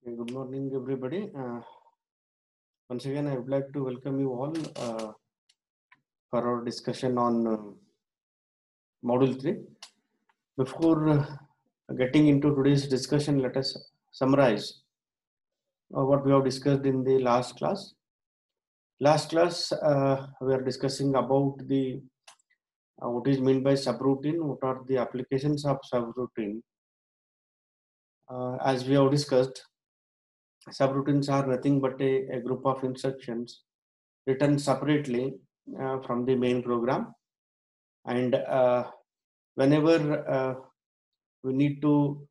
Good morning, everybody. Once again, I would like to welcome you all for our discussion on Module 3. Before getting into today's discussion, let us summarize what we have discussed in the last class. Last class, we are discussing about the what is meant by subroutine, what are the applications of subroutine. As we have discussed, subroutines are nothing but a group of instructions written separately from the main program, and whenever we need to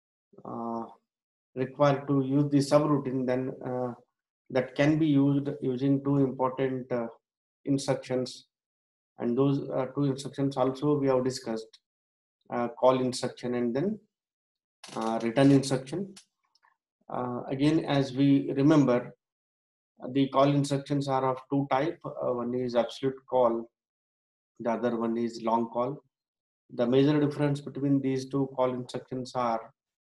require to use the subroutine, then that can be used using two important instructions, and those two instructions also we have discussed: call instruction and then return instruction. Again, as we remember, the call instructions are of two types. One is absolute call, the other one is long call. The major difference between these two call instructions are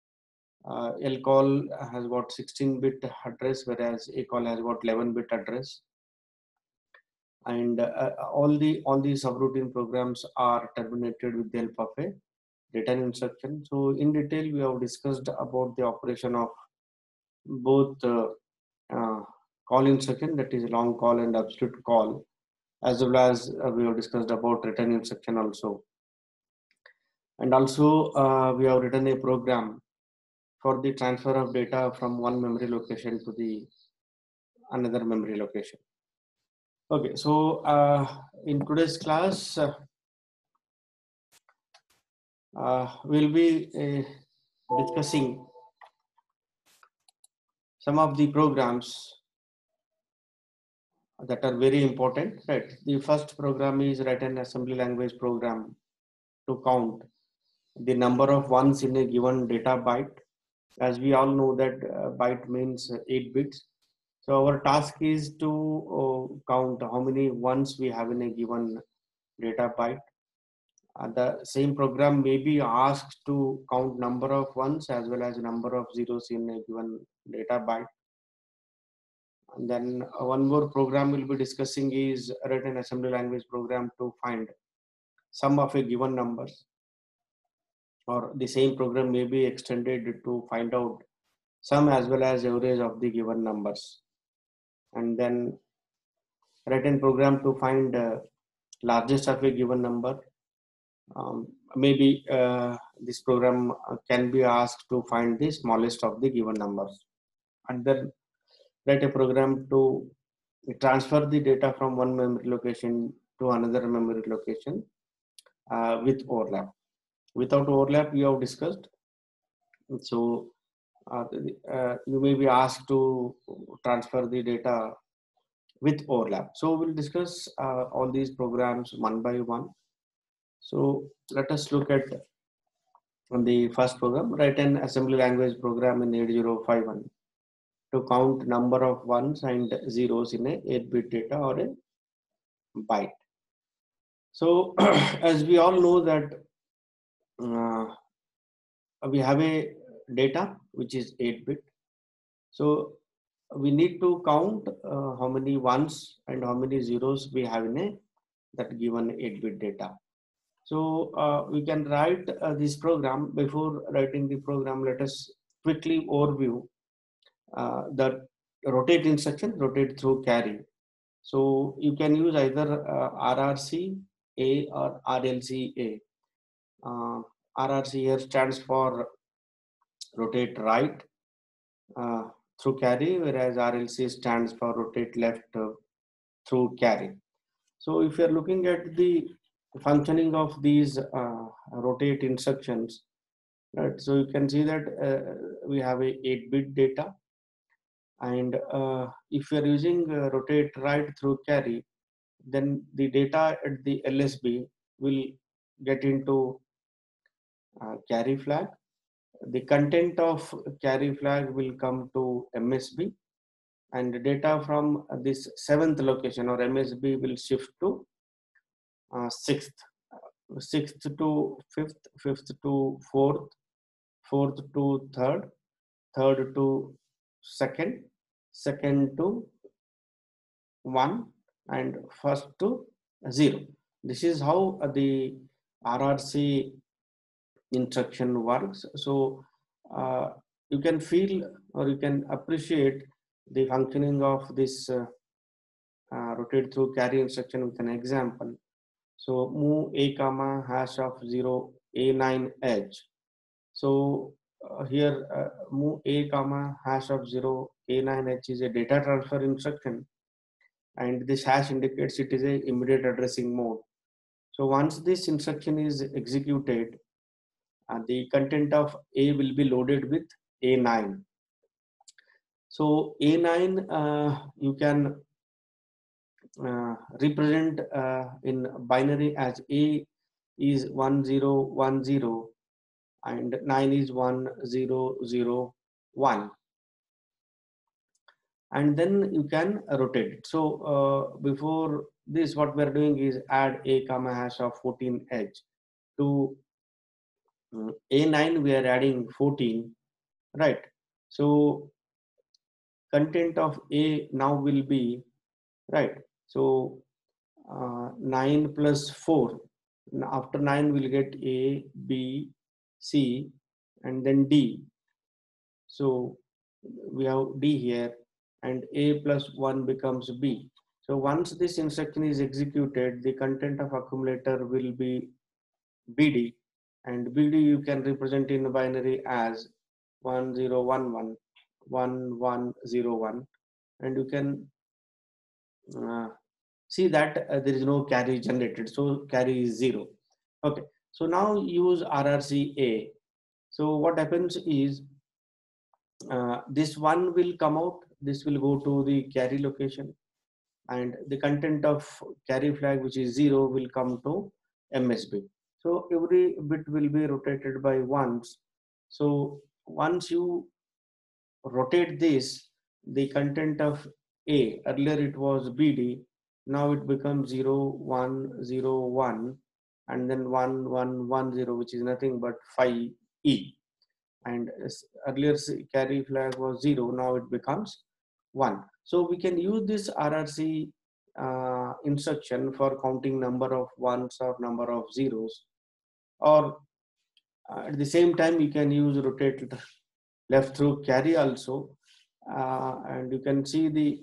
lcall has got 16-bit address, whereas acall has got 11-bit address, and all the subroutine programs are terminated with the help of a return instruction. So in detail, we have discussed about the operation of both call instruction, that is long call and absolute call, as well as we have discussed about return instruction also. And also we have written a program for the transfer of data from one memory location to the another memory location. Okay, so in today's class, we'll be discussing some of the programs that are very important, right? The first program is write an assembly language program to count the number of ones in a given data byte. As we all know that byte means 8 bits. So our task is to count how many ones we have in a given data byte. The same program may be asked to count number of ones as well as number of zeros in a given data byte. And then one more program we'll be discussing is write an assembly language program to find sum of a given numbers, or the same program may be extended to find out sum as well as average of the given numbers. And then write a program to find largest of a given number. Maybe this program can be asked to find the smallest of the given numbers. And then write a program to transfer the data from one memory location to another memory location with overlap. Without overlap, we have discussed. So you may be asked to transfer the data with overlap. So we'll discuss all these programs one by one. So let us look at the first program. Write an assembly language program in 8051 to count number of ones and zeros in a 8-bit data or a byte. So as we all know that we have a data which is 8-bit. So we need to count how many ones and how many zeros we have in a that given 8-bit data. So we can write this program. Before writing the program, let us quickly overview the rotate instruction, rotate through carry. So you can use either RRC A or RLC A. RRC here stands for rotate right through carry, whereas RLC stands for rotate left through carry. So if you are looking at the functioning of these rotate instructions, right? So you can see that we have a 8-bit data, and if you are using rotate right through carry, then the data at the LSB will get into carry flag. The content of carry flag will come to MSB, and the data from this 7th location or MSB will shift to 6th, 6th to 5th, 5th to 4th, 4th to 3rd, 3rd to second, second to 1, and first to 0. This is how the RRC instruction works. So you can feel or you can appreciate the functioning of this rotate through carry instruction with an example. So move a comma hash of 0 a9 edge. So here move a comma hash of 0 a9 edge is a data transfer instruction, and this hash indicates it is a immediate addressing mode. So once this instruction is executed, the content of A will be loaded with A9. So A9 you can represent in binary as A is 1010 and 9 is 1001, and then you can rotate it. So before this, what we are doing is add a comma hash of 14 edge to A9. We are adding 14, right? So content of A now will be, right? So 9 plus 4. After 9 we'll get A, B, C, and then D. So we have D here, and A plus 1 becomes B. So once this instruction is executed, the content of accumulator will be BD, and BD you can represent in binary as 1011 1101, and you can see that there is no carry generated, so carry is 0. Okay, so now use RRCA. So what happens is this one will come out, this will go to the carry location, and the content of carry flag, which is 0, will come to MSB. So every bit will be rotated by ones. So once you rotate this, the content of A, earlier it was BD, now it becomes 0, 1, 0, 1, and then 1, 1, 1, 0, which is nothing but 5E. And earlier carry flag was 0, now it becomes 1. So we can use this RRC instruction for counting number of ones or number of zeros, or at the same time you can use rotate left through carry also, and you can see the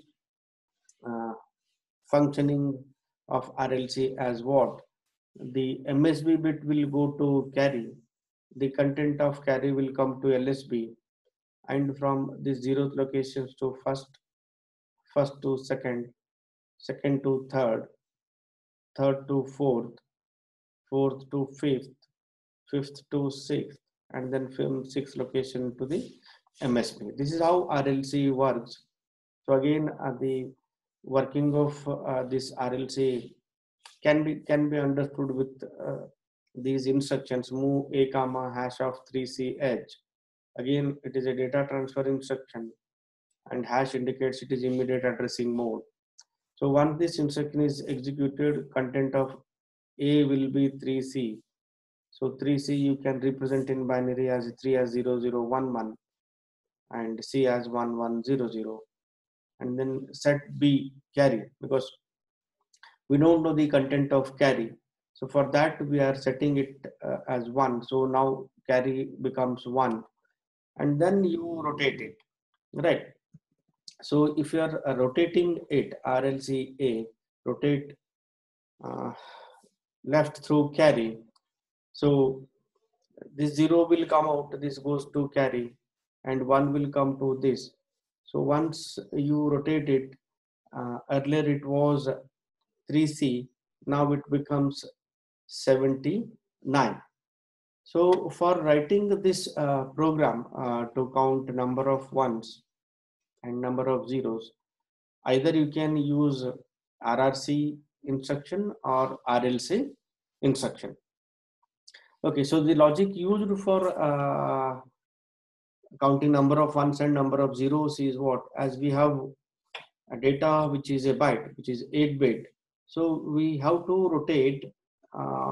functioning of RLC as what? The MSB bit will go to carry, the content of carry will come to LSB, and from the zeroth locations to first, first to second, second to third, third to fourth, fourth to fifth, fifth to sixth, and then from sixth location to the MSB. This is how RLC works. So again, the working of this RLC can be understood with these instructions: move a comma hash of 3C edge. Again, it is a data transfer instruction, and hash indicates it is immediate addressing mode. So once this instruction is executed, content of A will be 3C. So 3C you can represent in binary as 3 as 0011 and C as 1100, and then set B carry, because we don't know the content of carry. So for that we are setting it as 1. So now carry becomes 1, and then you rotate it, right? So if you are rotating it, RLCA, rotate left through carry. So this 0 will come out, this goes to carry, and 1 will come to this. So once you rotate it, earlier it was 3C, now it becomes 79. So for writing this program to count number of ones and number of zeros, either you can use RRC instruction or RLC instruction. Okay, so the logic used for counting number of ones and number of zeros is what? As we have a data which is a byte, which is 8-bit, so we have to rotate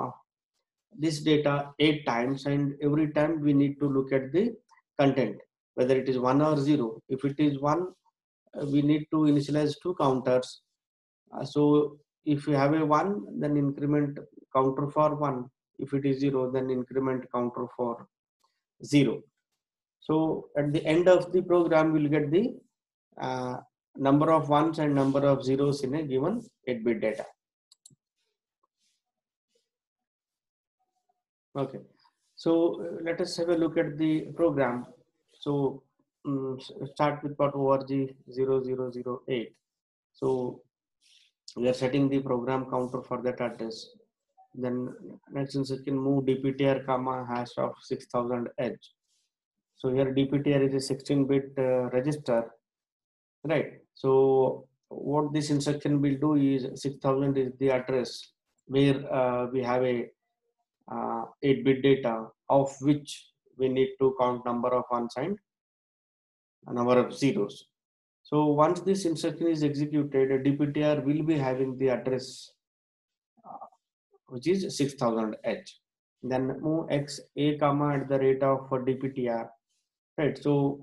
this data 8 times, and every time we need to look at the content. whether it is 1 or 0. If it is 1, we need to initialize two counters. So if you have a 1, then increment counter for 1. If it is 0, then increment counter for 0. So at the end of the program, we'll get the number of ones and number of zeros in a given 8-bit data. Okay, so let us have a look at the program. So start with .org 0008. So we are setting the program counter for that address. Then next instruction, move dptr comma hash of 6000 edge. So here dptr is a 16-bit register, right? So what this instruction will do is 6000 is the address where we have a 8-bit data, of which we need to count number of ones and a number of zeros. So once this instruction is executed, a dptr will be having the address which is 6000 h. Then move x a comma at the rate of dptr, right? So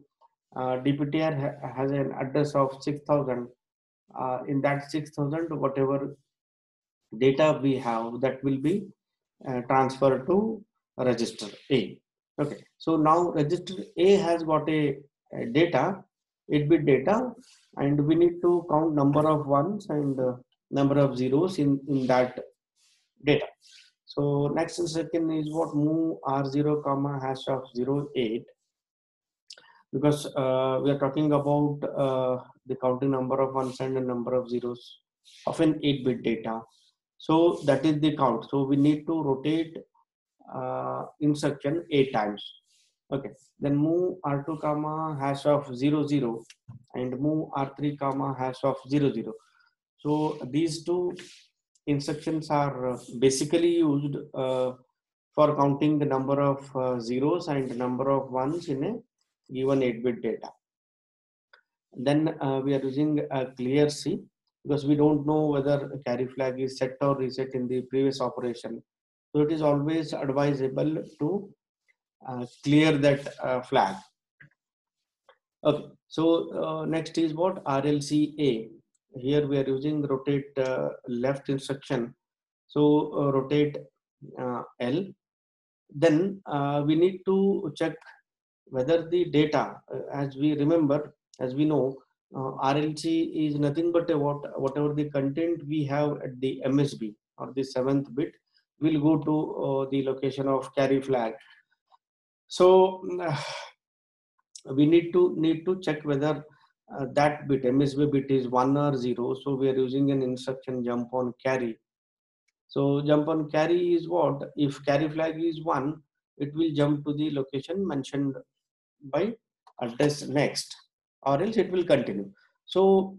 dptr has an address of 6000. In that 6000, whatever data we have, that will be transferred to register A. Okay, so now register A has got a data, 8-bit data, and we need to count number of ones and number of zeros in that data. So next instruction is what, move r0 comma hash of 08, because we are talking about the counting number of ones and the number of zeros of an 8-bit data. So that is the count. So we need to rotate instruction 8 times. Okay, then move r2 comma hash of 00 and move r3 comma hash of 00. So these two instructions are basically used for counting the number of zeros and number of ones in a given 8-bit data. Then we are using a clear C, because we don't know whether a carry flag is set or reset in the previous operation. So it is always advisable to clear that flag. Okay, so next is what, RLCA. Here we are using rotate left instruction. So rotate L. Then we need to check whether the data, as we remember, as we know, RLC is nothing but whatever the content we have at the MSB or the 7th bit will go to the location of carry flag. So we need to check whether that bit, MSB bit, is 1 or 0. So we are using an instruction jump on carry. So jump on carry is what, if carry flag is 1, it will jump to the location mentioned by address next, or else it will continue. So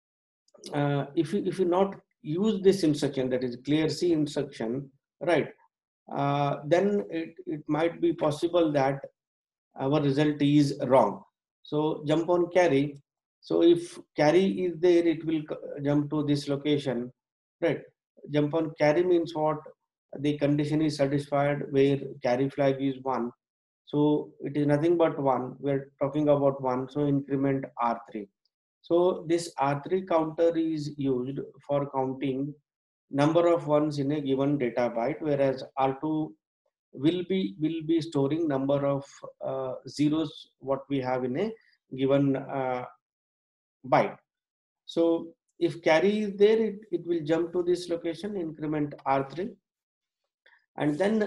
if you not use this instruction, that is clear C instruction, right, then it might be possible that our result is wrong. So jump on carry. So if carry is there, it will jump to this location, right? Jump on carry means what, the condition is satisfied where carry flag is 1. So it is nothing but 1. We're talking about 1. So increment R3. So this R3 counter is used for counting number of ones in a given data byte, whereas R2 will be storing number of zeros what we have in a given byte. So if carry is there, it will jump to this location, increment R3, and then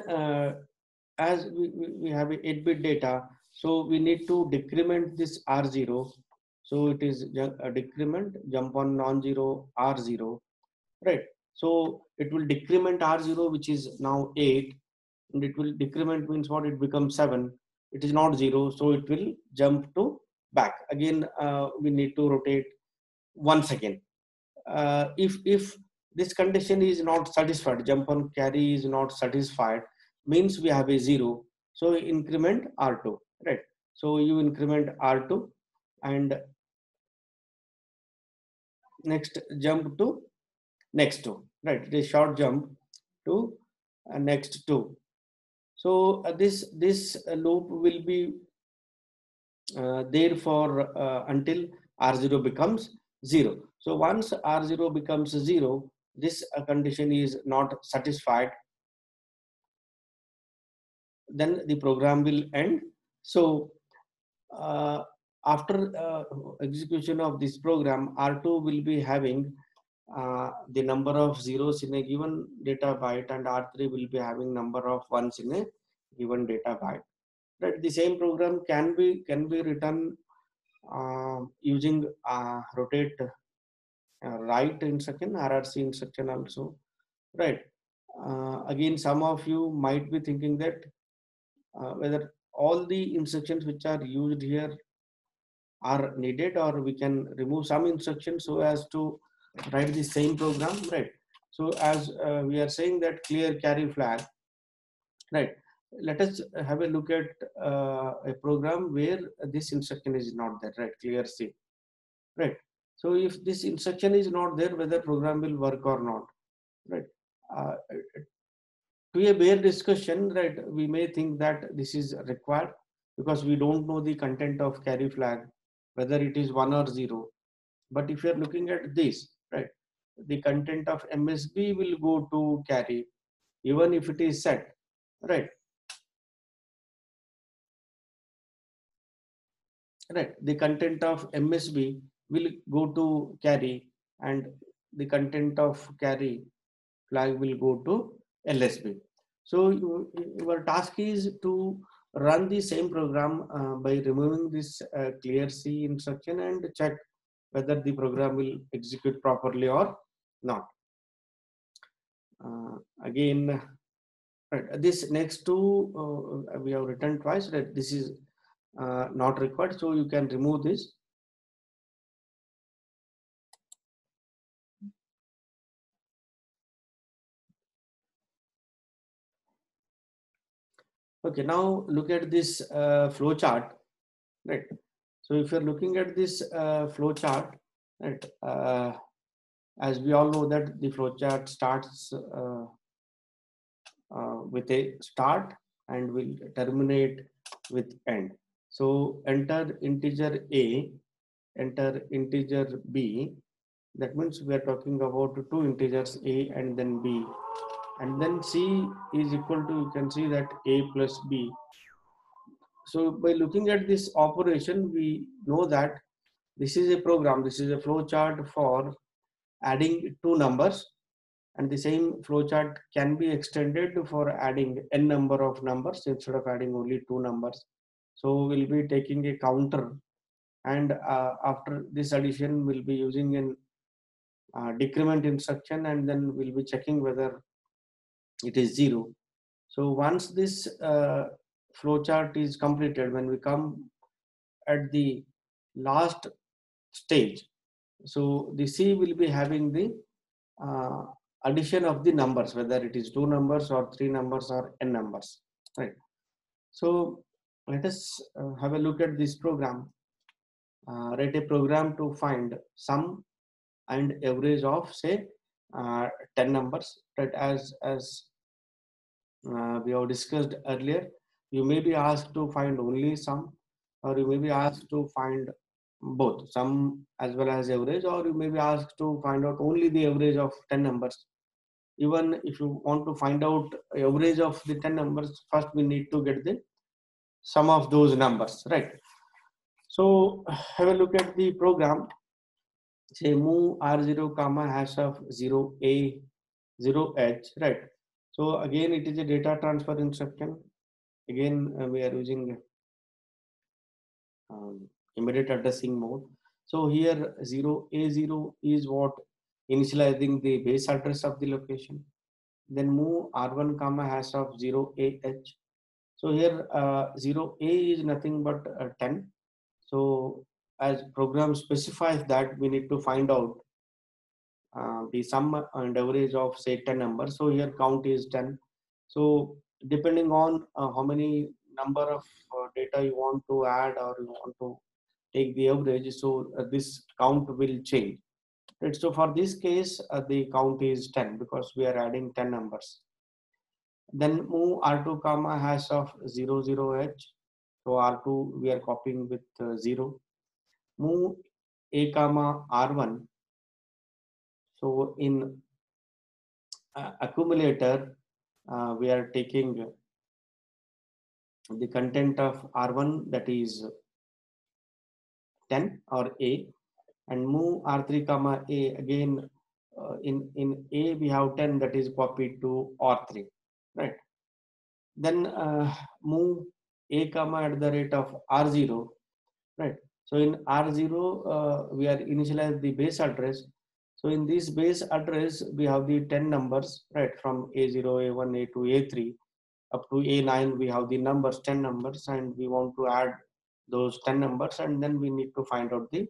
as we have a 8-bit data, so we need to decrement this R0. So it is a decrement, jump on non-zero R0, right? So it will decrement R0, which is now 8, and it will decrement means what, it becomes 7. It is not 0, so it will jump to back. Again, we need to rotate once again. If this condition is not satisfied, jump on carry is not satisfied, means we have a 0. So increment R2, right? So you increment R2 and next jump to next 2, right? It is short jump to next 2. So this loop will be therefore until R0 becomes 0. So once R0 becomes 0, this condition is not satisfied, then the program will end. So after execution of this program, R2 will be having the number of zeros in a given data byte, and R3 will be having number of ones in a given data byte. Right? The same program can be written using rotate write instruction, RRC instruction also. Right? Again, some of you might be thinking that whether all the instructions which are used here are needed, or we can remove some instructions so as to write the same program, right? So as we are saying that clear carry flag, right? Let us have a look at a program where this instruction is not there, right? Clear C, right? So if this instruction is not there, whether program will work or not, right? Uh, to a bare discussion, right? We may think that this is required because we don't know the content of carry flag, whether it is 1 or 0. But if you are looking at this, right, the content of MSB will go to carry, even if it is set, right? Right. The content of MSB will go to carry, and the content of carry flag will go to LSB. So your task is to run the same program by removing this clear C instruction and check whether the program will execute properly or not. Again, right, this next two we have written twice, right? This is not required, so you can remove this. Okay, now look at this flow chart, right? So if you're looking at this flow chart, right, as we all know that the flow chart starts with a start and will terminate with end. So enter integer A, enter integer B. That means we are talking about two integers A and then B. And then C is equal to, you can see that A plus B. So by looking at this operation, we know that this is a program, this is a flow chart for adding two numbers, and the same flow chart can be extended for adding n number of numbers instead of adding only two numbers. So we'll be taking a counter, and after this addition we'll be using an decrement instruction, and then we'll be checking whether it is 0. So once this flow chart is completed, when we come at the last stage, so the C will be having the uh, addition of the numbers, whether it is two numbers or three numbers or n numbers, right? So let us have a look at this program. Write a program to find sum and average of, say, 10 numbers, right? As we have discussed earlier, you may be asked to find only sum, or you may be asked to find both sum as well as average, or you may be asked to find out only the average of 10 numbers. Even if you want to find out average of the 10 numbers, first we need to get the sum of those numbers, right? So have a look at the program. Say move R0 comma hash of 0A 0H, right? So again, it is a data transfer instruction. Again, we are using immediate addressing mode. So here 0A0 is what initializing the base address of the location. Then move R1 comma hash of 0AH. So here 0A is nothing but 10. So as program specifies that we need to find out the sum and average of, say, 10 numbers. So here count is 10. So depending on how many number of data you want to add, or you want to take the average, so this count will change, right? So for this case the count is 10 because we are adding 10 numbers. Then move R2 comma hash of 00H. So R2 we are copying with 0. Move A comma R1. So in accumulator, we are taking the content of R1, that is 10 or A, and move R3 comma A. Again, in A we have 10, that is copied to R3, right? Then move A comma at the rate of R0, right? So in R0, we are initialize the base address. So in this base address, we have the 10 numbers, right? From A0, A1, A2, A3 up to A9, we have the numbers, 10 numbers, and we want to add those 10 numbers, and then we need to find out the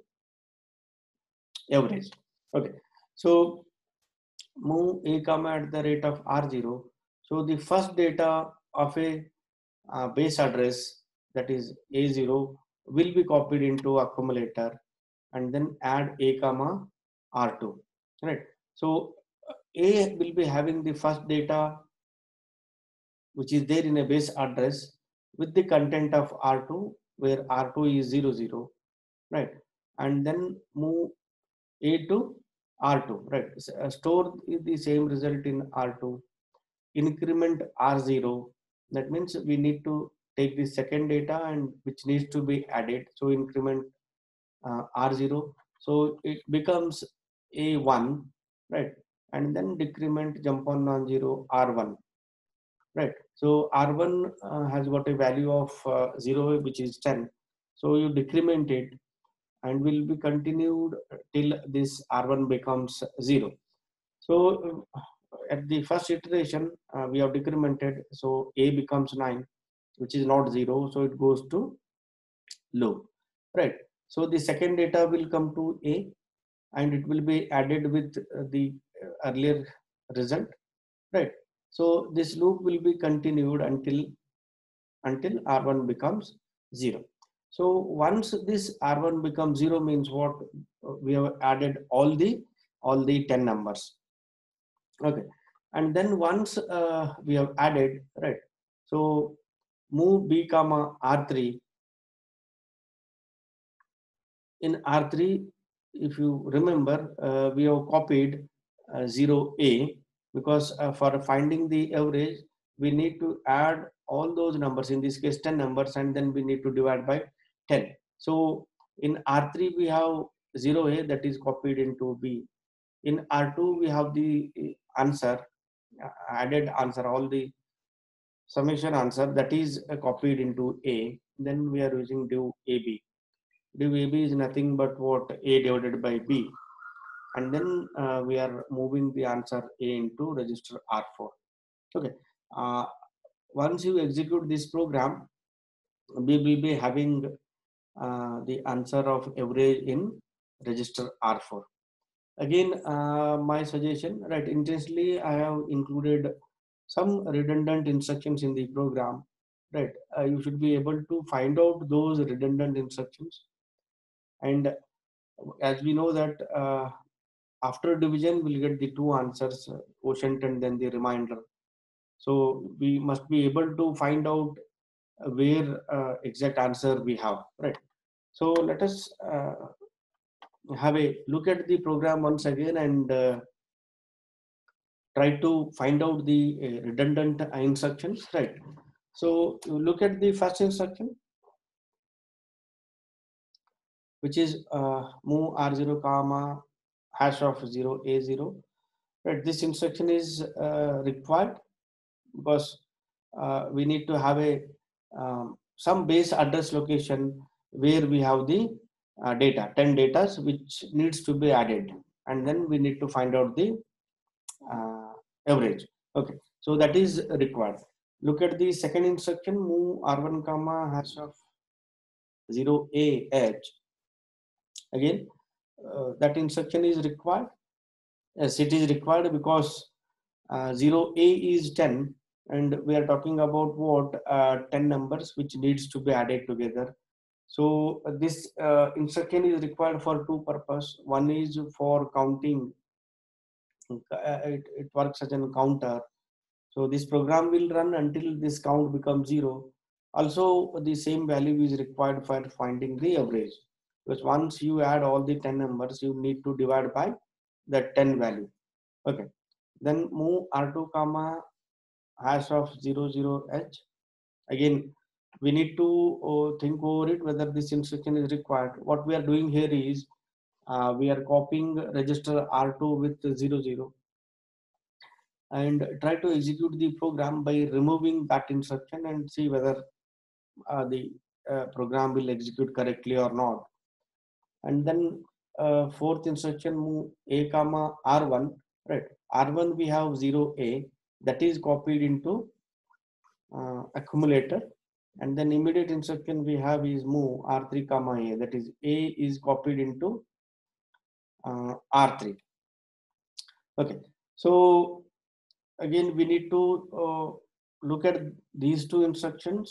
average. Okay. So move A comma at the rate of R0. So the first data of a base address, that is A0, will be copied into accumulator, and then add A comma R2, right? So A will be having the first data which is there in a base address with the content of R2, where R2 is 00, right? And then move A to R2, right? Store the same result in R2, increment R0. That means we need to take the second data and which needs to be added. So increment R0. So it becomes A1, right? And then decrement jump on non-zero R1, right? So R1 has got a value of 0, which is 10. So you decrement it and will be continued till this R1 becomes 0. So at the first iteration, we have decremented. So A becomes 9, which is not 0. So it goes to low, right? So the second data will come to A and it will be added with the earlier result, right? So this loop will be continued until R1 becomes 0. So once this R1 becomes 0 means what? We have added all the 10 numbers. Okay. And then once we have added, right? So move B comma R3. In R3, if you remember, we have copied 0A, because for finding the average, we need to add all those numbers, in this case 10 numbers, and then we need to divide by 10. So in R3, we have 0A, that is copied into B. In R2, we have the answer, added answer, all the summation answer, that is copied into A. Then we are using div AB. Div AB is nothing but what? A divided by B. And then we are moving the answer A into register R4. Okay. Once you execute this program, we will be having the answer of average in register R4. Again, my suggestion, right? Intentionally, I have included some redundant instructions in the program, right? You should be able to find out those redundant instructions. And as we know that after division, we'll get the two answers, quotient and then the remainder. So we must be able to find out where exact answer we have, right? So let us have a look at the program once again and try to find out the redundant instructions, right? So you look at the first instruction, which is move R0 comma hash of 0 A0, right? This instruction is required because we need to have a some base address location where we have the data, 10 data which needs to be added, and then we need to find out the average. Okay, so that is required. Look at the second instruction, move R1 comma hash of 0AH. Again, that instruction is required. Yes, it is required because 0A is 10, and we are talking about what? 10 numbers which needs to be added together. So this instruction is required for two purposes. One is for counting. It works as a counter. So this program will run until this count becomes 0. Also, the same value is required for finding the average, because once you add all the 10 numbers, you need to divide by the 10 value. Okay. Then move R2 comma hash of 00h. Again, we need to think over it whether this instruction is required. What we are doing here is we are copying register R2 with 00 and try to execute the program by removing that instruction and see whether the program will execute correctly or not. And then fourth instruction, move a comma R1, right? R1 we have 0a, that is copied into accumulator, and then immediate instruction we have is move R3 comma a, that is a is copied into R3. Okay, so again we need to look at these two instructions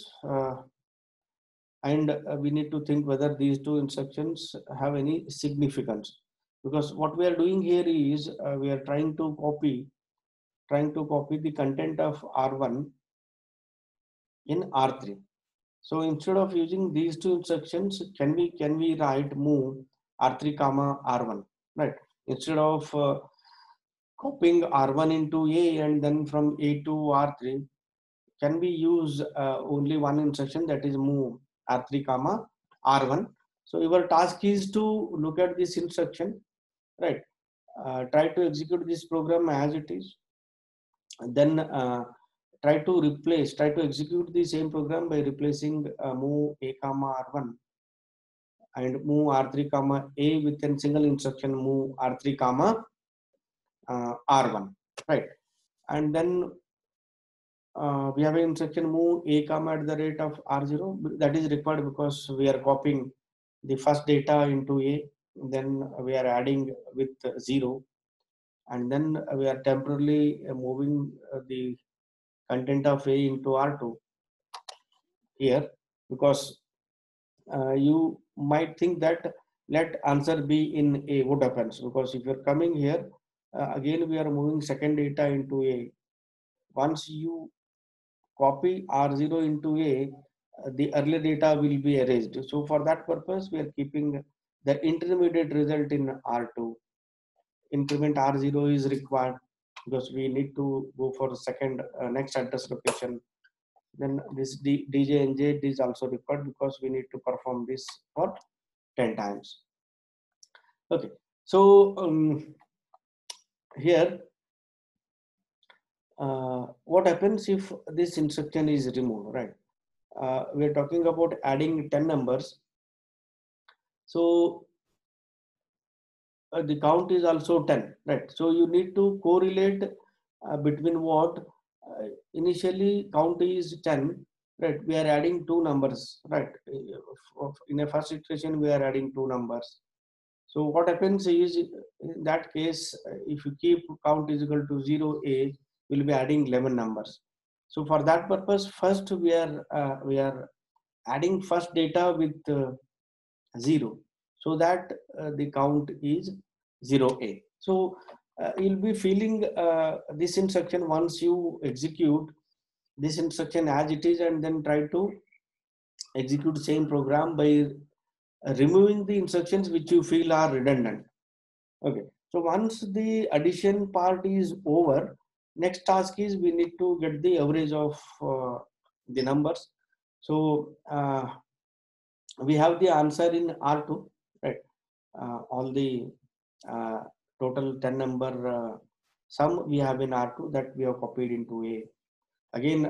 and we need to think whether these two instructions have any significance, because what we are doing here is we are trying to copy the content of R1 in R3. So instead of using these two instructions, can we write move R3 comma R1, right? Instead of copying R1 into A and then from A to R3, can we use only one instruction, that is move R3 comma R1? So your task is to look at this instruction, right? Try to execute this program as it is, and then try to execute the same program by replacing move A comma R1 and move R3 comma A with a single instruction, move R3 comma R1, right? And then we have an instruction move A comma at the rate of R0, that is required because we are copying the first data into A, then we are adding with 0, and then we are temporarily moving the content of A into R2 here, because you might think that let answer be in A, what happens? Because if you're coming here, again we are moving second data into A. Once you copy R0 into A, the earlier data will be erased. So for that purpose, we are keeping the intermediate result in R2. Increment R0 is required because we need to go for the second next address location. Then this DJNJ is also required because we need to perform this for 10 times. Okay, so here what happens if this instruction is removed, right? We are talking about adding 10 numbers. So the count is also 10, right? So you need to correlate between what initially count is 10, right? We are adding two numbers, right? In a first iteration, we are adding two numbers. So what happens is in that case, if you keep count is equal to 0a, we'll be adding 11 numbers. So for that purpose, first we are adding first data with 0, so that the count is 0a. So you'll be feeling this instruction once you execute this instruction as it is, and then try to execute same program by removing the instructions which you feel are redundant. Okay, so once the addition part is over, next task is we need to get the average of the numbers. So we have the answer in R2, right? All the total 10 number sum we have in R2 that we have copied into A. Again,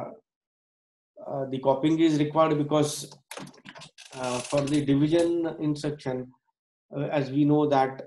the copying is required because for the division instruction, as we know that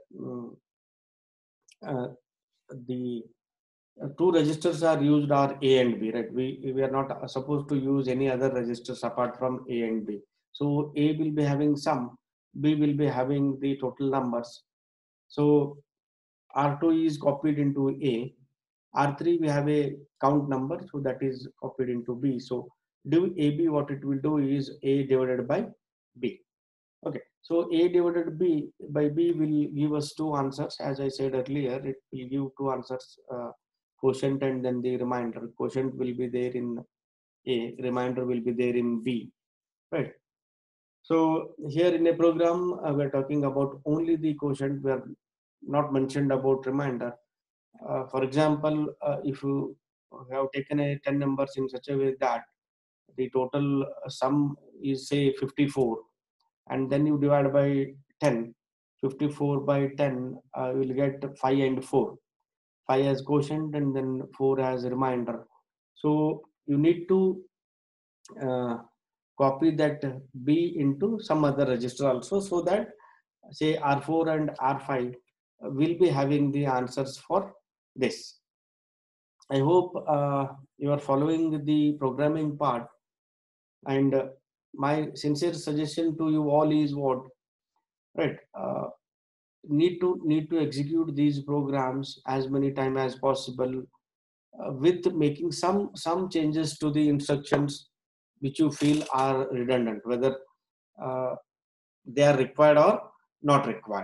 the two registers are used are A and B, right? We are not supposed to use any other registers apart from A and B. So A will be having sum, B will be having the total numbers. So R2 is copied into A. R3 we have a count number, so that is copied into B. So do AB, what it will do is A divided by B. Okay, so A divided by B will give us two answers. As I said earlier, it will give two answers, quotient and then the remainder. Quotient will be there in A, reminder will be there in B, right? So here in a program, we're talking about only the quotient. We are not mentioned about reminder. For example, if you have taken a 10 numbers in such a way that the total sum is say 54, and then you divide by 10, 54 by 10, you will get 5 and 4. 5 as quotient and then 4 as reminder. So you need to uh, copy that B into some other register also, so that say R4 and R5 will be having the answers for this. I hope you are following the programming part, and my sincere suggestion to you all is what, right? Need to execute these programs as many time as possible, with making some changes to the instructions which you feel are redundant, whether uh, they are required or not required.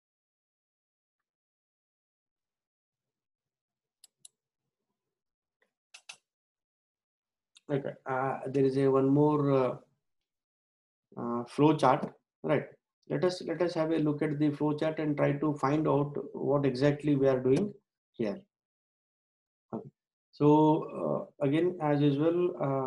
Okay, there is a one more flow chart, right? Let us have a look at the flow chart and try to find out what exactly we are doing here. Okay. So again, as usual,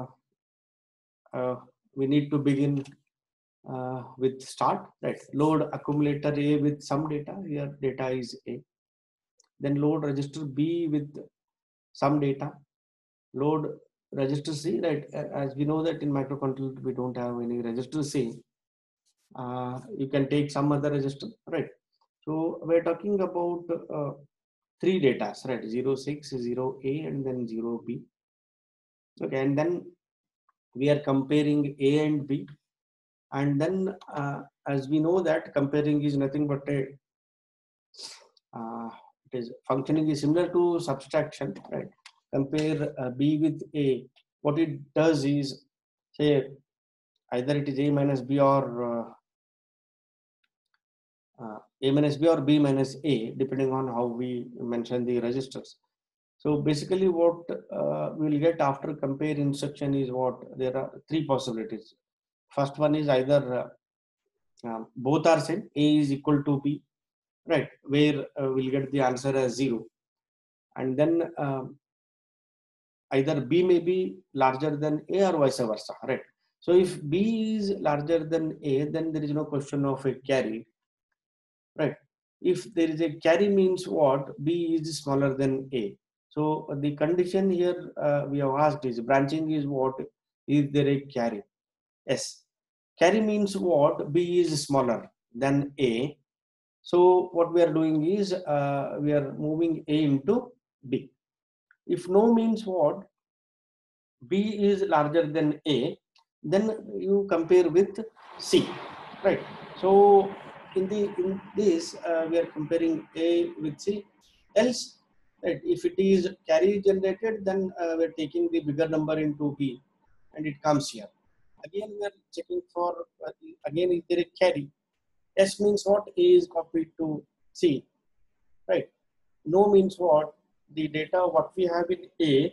we need to begin with start, right? Load accumulator A with some data. Here data is A. Then load register B with some data. Load register C, right? As we know that in microcontroller we don't have any register C. You can take some other register, right? So we're talking about three data, right? 0, 6, 0A, and then 0B. Okay, and then we are comparing A and B. And then as we know that comparing is nothing but a it is functioning is similar to subtraction, right? Compare B with A. What it does is, say, either it is A minus B or A minus B or B minus A, depending on how we mention the registers. So basically what we'll get after compare instruction is what, there are three possibilities. First one is either both are same, A is equal to B, right, where we'll get the answer as 0. And then either B may be larger than A or vice versa, right? So if B is larger than A, then there is no question of a carry, right? If there is a carry means what, B is smaller than A. So the condition here we have asked is branching is what, is there a carry? Yes. Carry means what, B is smaller than A. So what we are doing is we are moving A into B. If no means what, B is larger than A, then you compare with C, right? So in this we are comparing A with C. Else, right, if it is carry generated, then we are taking the bigger number into B, and it comes here. Again, we are checking for again is there a carry? S means what, A is copied to C, right? No means what, the data what we have in A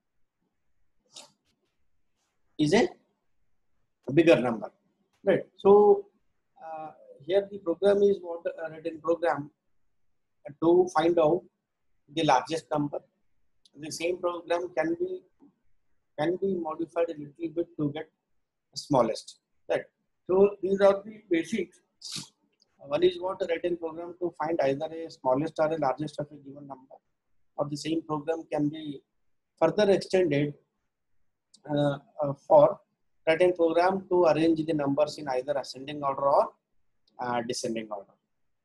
is a bigger number, right? So here the program is what written program to find out the largest number. The same program can be modified a little bit to get smallest, right? So these are the basics. One is what a written program to find either a smallest or a largest of a given number, or the same program can be further extended for written program to arrange the numbers in either ascending order or descending order.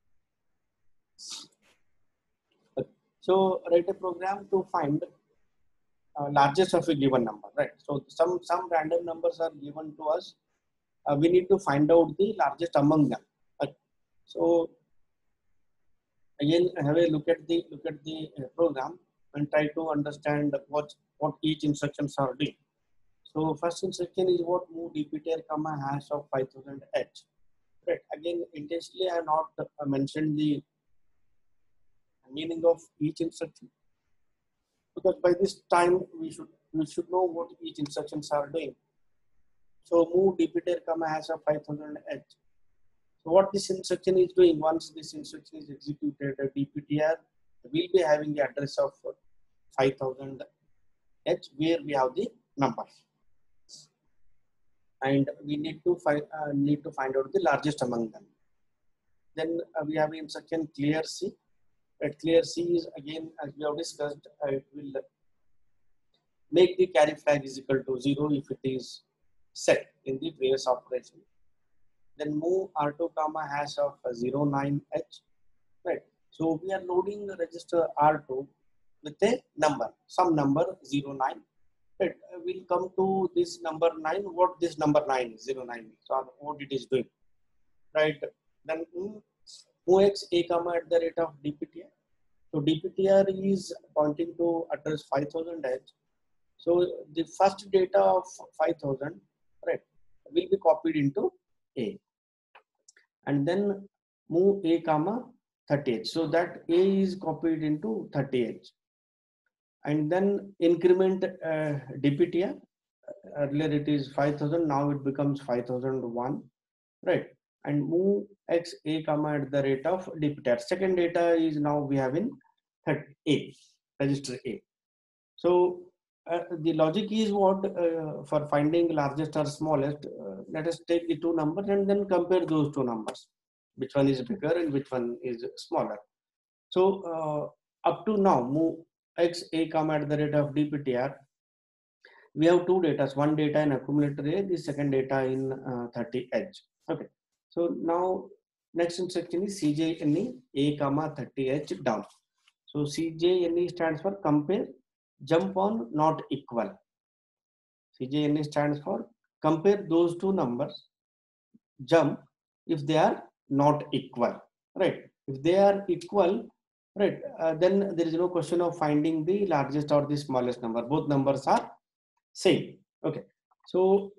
So write a program to find largest of a given number, right? So some random numbers are given to us. We need to find out the largest among them. Right? So again, have a look at the program and try to understand what each instructions are doing. So first instruction is what, move dptr comma hash of 5000h. Right. Again, intentionally I have not mentioned the meaning of each instruction, because by this time we should you should know what each instructions are doing. So move dptr comma hash of 5000h. So what this instruction is doing, once this instruction is executed, dptr will be having the address of 5000h where we have the numbers, and we need to find out the largest among them. Then we have instruction clear C. Clear C is again, as we have discussed, it will make the carry flag is equal to 0 if it is set in the previous operation. Then move R2 comma hash of 09h. Right. So we are loading the register R2 with a number, some number 09. Right. We'll come to this number 9. What this number 9 is, 09 is, or what it is doing. Right. Then move x a comma at the rate of dptr. So dptr is pointing to address 5000h. So the first data of 5000, right, will be copied into A, and then move A comma 30h. So that A is copied into 30h, and then increment dptr. Earlier it is 5000, now it becomes 5001, right? And move x A comma at the rate of dptr. Second data is now we have in A, register A. So the logic is what, for finding largest or smallest, let us take the two numbers and then compare those two numbers, which one is bigger and which one is smaller. So up to now, move x A comma at the rate of dptr. We have two data, one data in accumulator A, the second data in 30h. Okay. So now next instruction is CJNE A comma 30h down. So CJNE stands for compare jump on not equal. CJNE stands for compare those two numbers, jump if they are not equal, right? If they are equal, right, then there is no question of finding the largest or the smallest number. Both numbers are same. Okay. So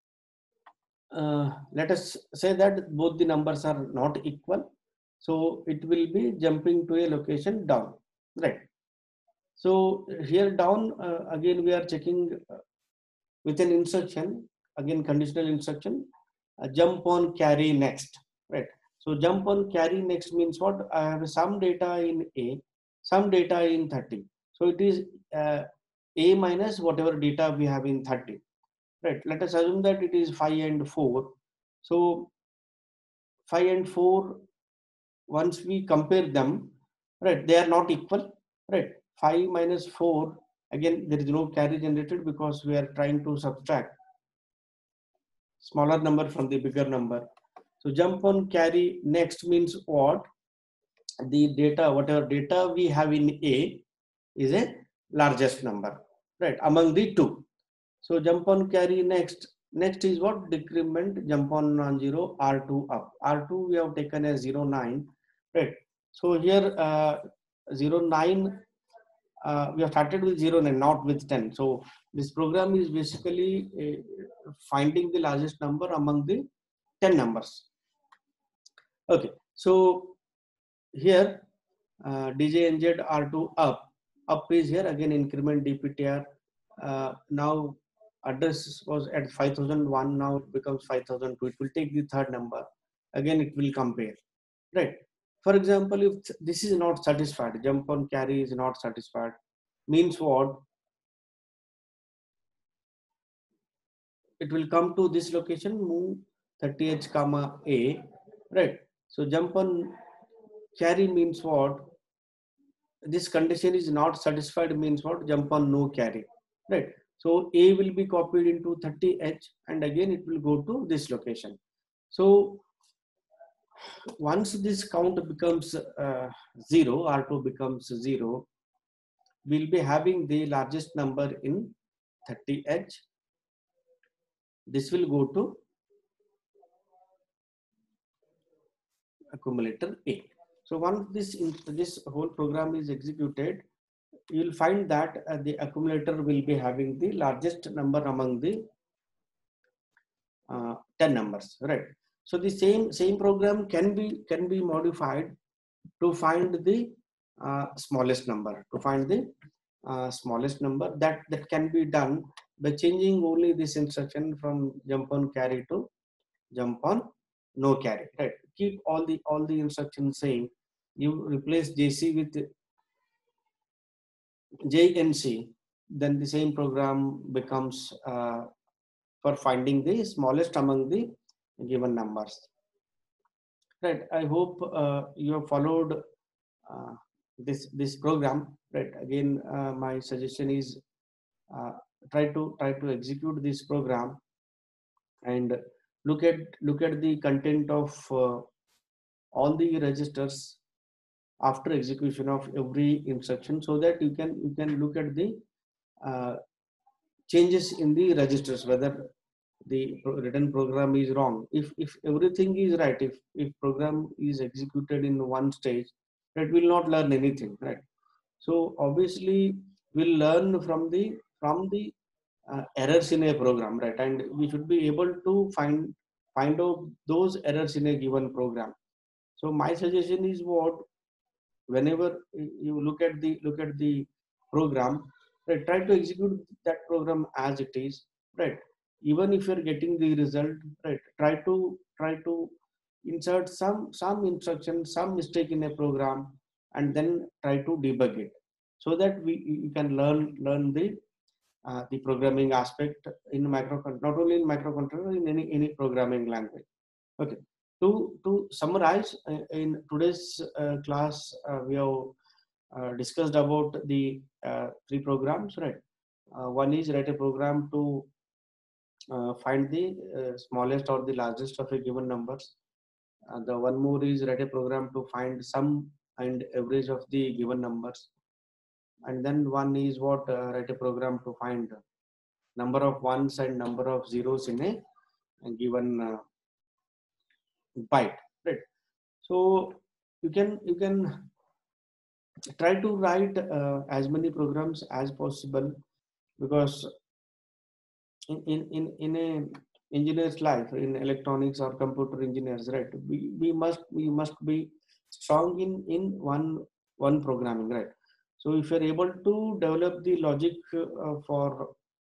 let us say that both the numbers are not equal. So it will be jumping to a location down, right? So here down, again we are checking with an instruction, again conditional instruction, jump on carry next, right? So jump on carry next means what? I have some data in A, some data in 30. So it is A minus whatever data we have in 30, right? Let us assume that it is 5 and 4. So 5 and 4, once we compare them, right, they are not equal, right? 5 minus 4, again there is no carry generated because we are trying to subtract smaller number from the bigger number. So jump on carry next means what? The data, whatever data we have in A is a largest number, right, among the two. So jump on carry next. Next is what? Decrement jump on non-zero R2 up. R2 we have taken as 09, right? So here 09, we have started with 09, not with 10. So this program is basically finding the largest number among the 10 numbers. Okay, so here DJNZ R2 up is here, again increment dptr. Now address was at 5001, now it becomes 5002. It will take the third number, again it will compare, right? For example, if this is not satisfied, jump on carry is not satisfied, means what? It will come to this location, move 30h comma A, right? So jump on carry means what? This condition is not satisfied means what? Jump on no carry, right? So A will be copied into 30h and again it will go to this location. So once this count becomes 0, R2 becomes 0, we'll be having the largest number in 30h. This will go to accumulator A. So once this whole program is executed, you will find that the accumulator will be having the largest number among the 10 numbers, right? So the same program can be modified to find the smallest number, to find the smallest number. That can be done by changing only this instruction from jump on carry to jump on no carry, right? Keep all the instructions same. You replace JC with JNC, then the same program becomes for finding the smallest among the given numbers. Right. I hope you have followed this program. Right. Again, my suggestion is uh, try to execute this program and look at the content of all the registers after execution of every instruction, so that you can look at the uh, changes in the registers, whether the written program is wrong. If everything is right, if program is executed in one stage, that will not learn anything, right? So obviously we'll learn from the errors in a program, right? And we should be able to find out those errors in a given program. So my suggestion is, what whenever you look at the program, right, try to execute that program as it is, right? Even if you're getting the result, right, try to insert some instruction, some mistake in a program, and then try to debug it, so that you can learn the programming aspect in not only in microcontroller, in any programming language. Okay. To summarize, in today's class, we have discussed about the three programs, right? One is write a program to find the smallest or the largest of a given numbers. The one more is write a program to find sum and average of the given numbers. And then one is what write a program to find number of ones and number of zeros in a given byte, right? So you can try to write as many programs as possible, because in a engineer's life, in electronics or computer engineers, right, we must be strong in one programming, right? So if you're able to develop the logic for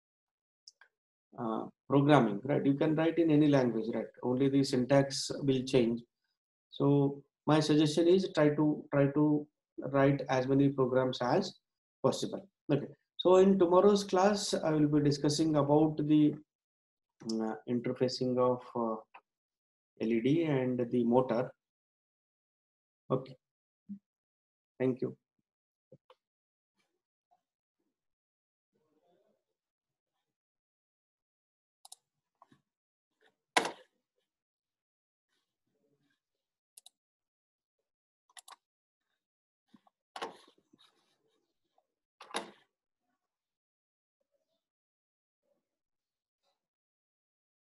programming, right, you can write in any language, right? Only the syntax will change. So my suggestion is, try to write as many programs as possible. Okay. So in tomorrow's class, I will be discussing about the interfacing of LED and the motor. Okay. Thank you.